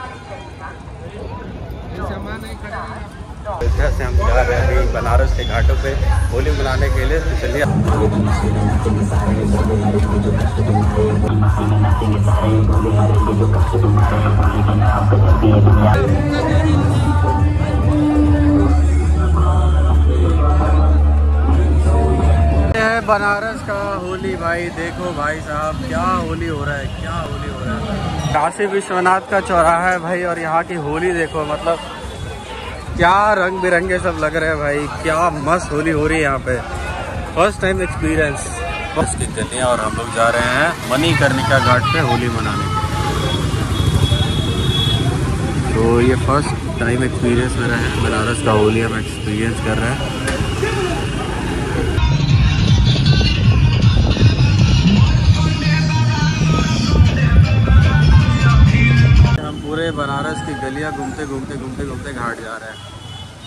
इधर से हम जा रहे हैं अभी बनारस के घाटों पे होली मनाने के लिए। तो चलिए बनारस का होली भाई, देखो भाई साहब क्या होली हो रहा है, क्या होली हो रहा है। काशी विश्वनाथ का चौराहा है भाई, और यहाँ की होली देखो, मतलब क्या रंग बिरंगे सब लग रहे हैं भाई, क्या मस्त होली हो रही है यहाँ पे। फर्स्ट टाइम एक्सपीरियंस बस की गलियाँ, और हम लोग जा रहे हैं मणिकर्णिका घाट पे होली मनाने के। तो ये फर्स्ट टाइम एक्सपीरियंस मेरा है, बनारस का होली हम एक्सपीरियंस कर रहे हैं। पूरे बनारस की गलियां घूमते घूमते घूमते घूमते घाट जा रहे हैं।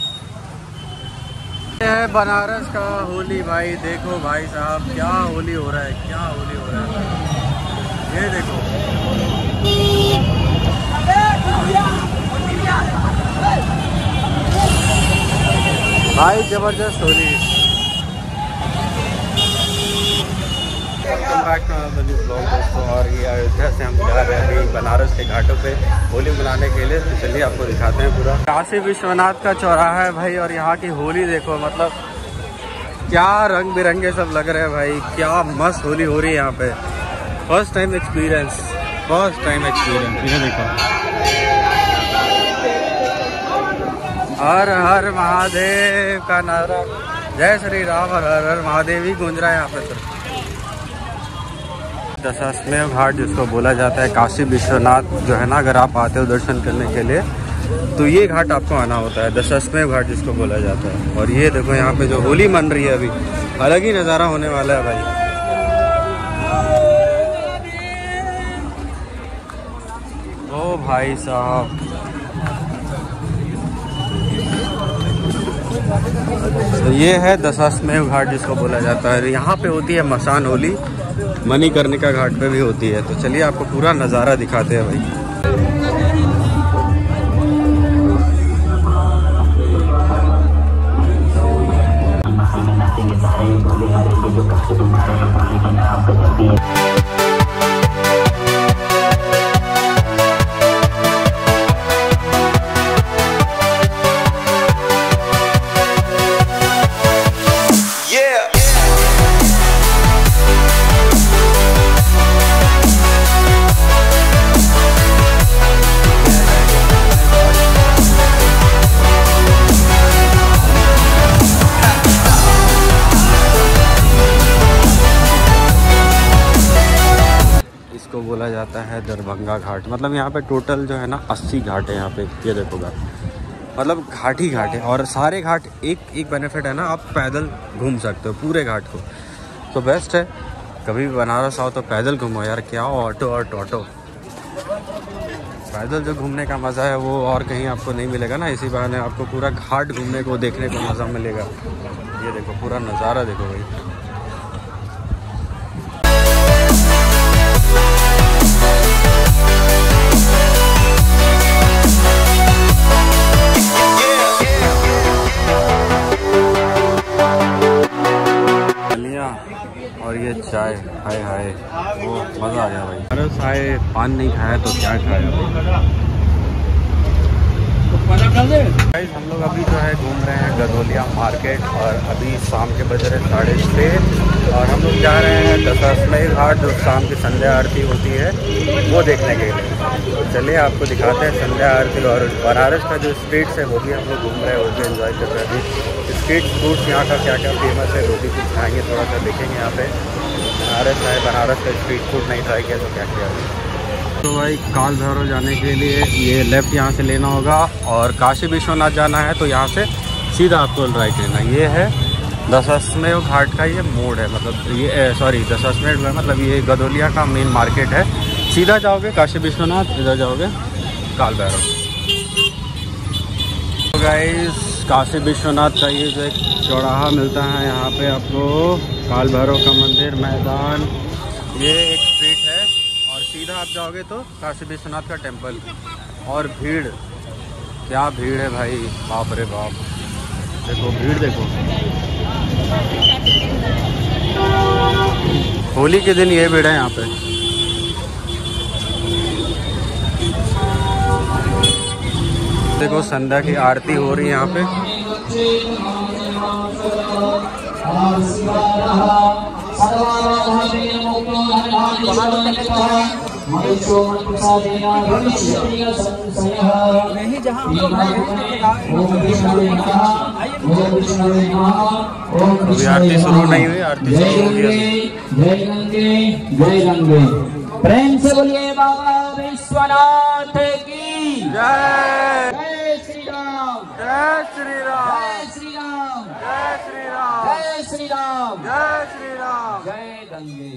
ये है बनारस का होली भाई, देखो भाई साहब क्या होली हो रहा है, क्या होली हो रहा है। ये देखो भाई जबरदस्त Holi. Welcome back to another new blog दोस्तों। और ये अयोध्या से हम जा रहे हैं अभी बनारस के घाटों पे होली मनाने के लिए। तो चलिए आपको दिखाते हैं पूरा काशी विश्वनाथ का चौराहा है भाई, और यहाँ की होली देखो, मतलब क्या रंग बिरंगे सब लग रहे हैं भाई, क्या मस्त होली हो रही है यहाँ पे। First time experience, first time experience. ये देखो, हर हर महादेव का नारा, जय श्री राम, हर हर महादेव ही गूंज रहा है यहाँ पे। तो दशाश्वमेध घाट जिसको बोला जाता है, काशी विश्वनाथ जो है ना, अगर आप आते हो दर्शन करने के लिए तो ये घाट आपको आना होता है, दशाश्वमेध घाट जिसको बोला जाता है। और ये देखो यहाँ पे जो होली मन रही है अभी, अलग ही नज़ारा होने वाला है भाई। ओ भाई साहब, तो ये है दशाश्वमेध घाट जिसको बोला जाता है। यहाँ पे होती है मसान होली, मणिकर्णिका घाट पे भी होती है। तो चलिए आपको पूरा नज़ारा दिखाते हैं भाई। इसको बोला जाता है दरभंगा घाट। मतलब यहाँ पे टोटल जो है ना 80 घाट है यहाँ पे। ये देखो घाट, मतलब घाट ही घाट है। और सारे घाट एक बेनिफिट है ना, आप पैदल घूम सकते हो पूरे घाट को। तो बेस्ट है, कभी भी बनारस आओ तो पैदल घूमो यार, क्या ऑटो और टोटो। पैदल जो घूमने का मज़ा है वो और कहीं आपको नहीं मिलेगा ना। इसी बहाने आपको पूरा घाट घूमने को, देखने को मज़ा मिलेगा। ये देखो पूरा नज़ारा देखो भाई। और ये चाय, हाय हाय, वो मज़ा आ गया भाई। अरे चाय पान नहीं खाया तो क्या खाया भाई। गाइस हम लोग अभी जो है घूम रहे हैं गधोलिया मार्केट, और अभी शाम के बज रहे 6:30, और हम लोग जा रहे हैं दशाश्वमेध घाट जो शाम की संध्या आरती होती है वो देखने के लिए। चलिए आपको दिखाते हैं संध्या आरती। और बनारस का जो स्ट्रीट्स है वो भी हम लोग घूम रहे हैं, वो भी एंजॉय कर रहे हैं। स्ट्रीट फूड्स यहाँ का क्या क्या फेमस है वो भी कुछ खाएँगे, थोड़ा सा देखेंगे यहाँ पे। बनारस है, बनारस का स्ट्रीट फूड नहीं ट्राई किया तो क्या किया। तो भाई काल भैरव जाने के लिए ये लेफ़्ट यहाँ से लेना होगा, और काशी विश्वनाथ जाना है तो यहाँ से सीधा आपको राइट लेना। ये है दशाश्वमेध घाट का ये मोड़ है, मतलब ये सॉरी दशाश्वमेध में, मतलब ये गधोलिया का मेन मार्केट है। सीधा जाओगे काशी विश्वनाथ, इधर जाओगे काल भैरव। तो गाइस काशी विश्वनाथ का ये जो एक चौराहा मिलता है, यहाँ पे आपको काल भैरव का मंदिर, मैदान, ये एक स्ट्रीट है, और सीधा आप जाओगे तो काशी विश्वनाथ का टेम्पल। और भीड़, क्या भीड़ है भाई, बाप रे बाप। देखो भीड़ देखो। होली के दिन ये भीड़ है यहाँ पे। देखो संध्या की आरती हो रही है यहाँ पे। अभी आरती शुरू नहीं हुई, आरती शुरू हो गई। जय गंगे जय गंगे। प्रेम से बोलिए बाबा विश्वनाथ की जय। जय श्री राम जय श्री राम। जय श्री राम जय श्री राम। जय श्री राम जय श्री राम। जय गंगे।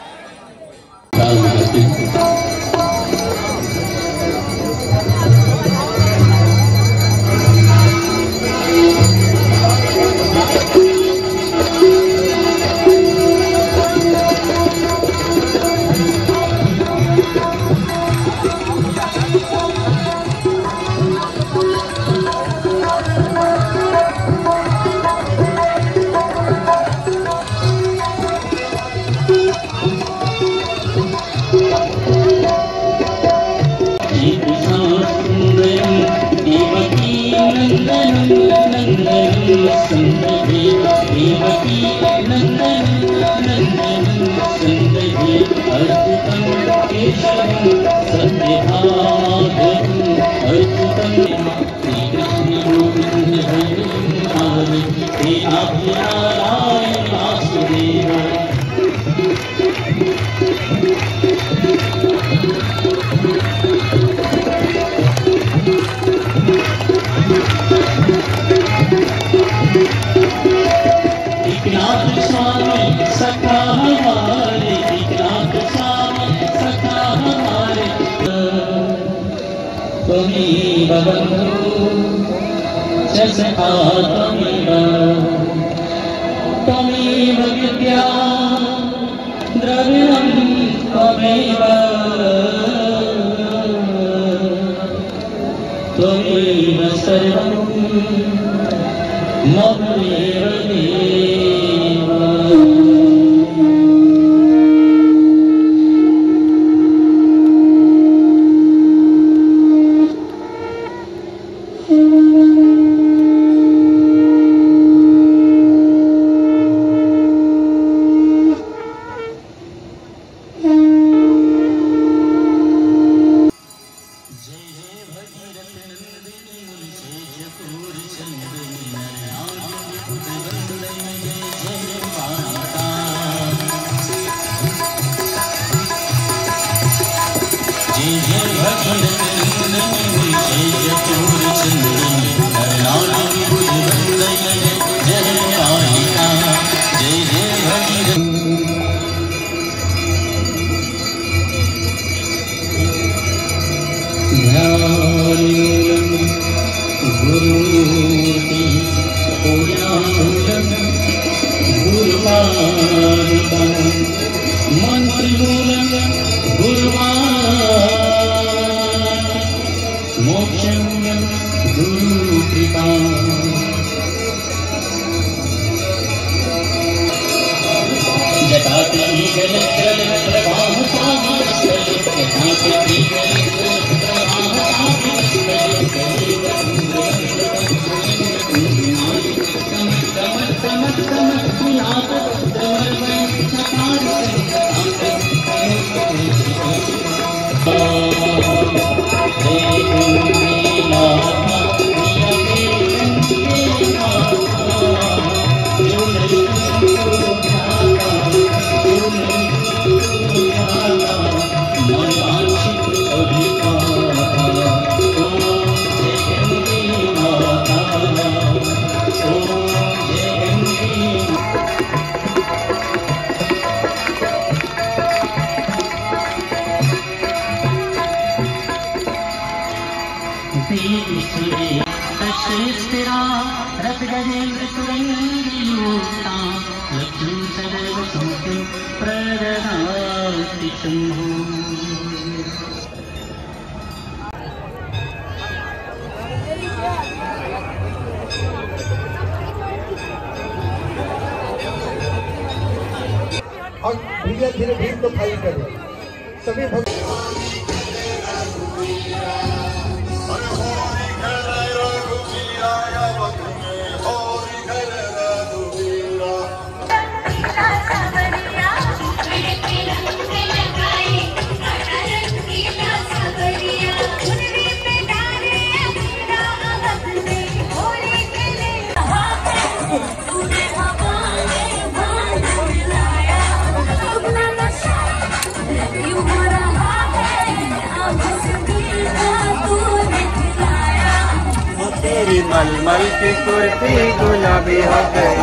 त्वमेव विद्या द्रविणं त्वमेव त्वमेव सर्वं ममैव देव। धीरे भीड़ को खाली करें। सभी तेरी मलमल की कुर्ती गुलाबी हो गई,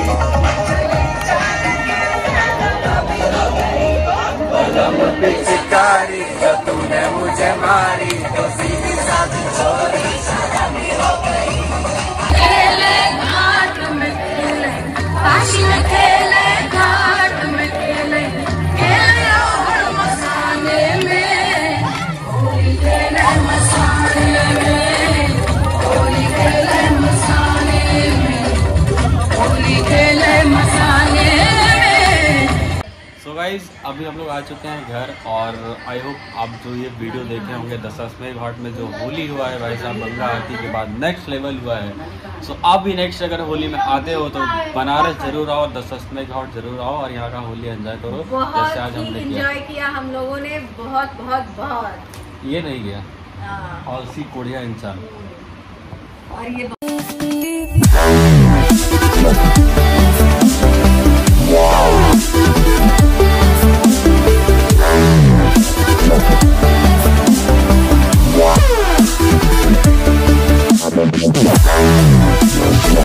बलम पे शिकारी जो तूने मुझे मारी तो सीधी साधी छोरी शराबी हो गई। खेले घाट में खेले, काशी में खेले, घाट में खेले, खेले और मसाले में, होली खेले मसाले में, होली खेले मसाले में, होली खेले मसाले में। सो गाइस अभी हम लोग आ चुके हैं घर और आई होप आप जो ये वीडियो देखे होंगे दशाश्वमेध घाट में जो होली हुआ है भाई साहब, गंगा आरती के बाद नेक्स्ट लेवल हुआ है। सो आप भी नेक्स्ट अगर होली में आते हो तो बनारस जरूर आओ, दशाश्वमेध घाट जरूर आओ और यहाँ का होली एंजॉय करो जैसे आज हमने एंजॉय किया हम लोगों ने, बहुत बहुत बहुत। ये नहीं गया और सी कोढ़िया इंसान और ये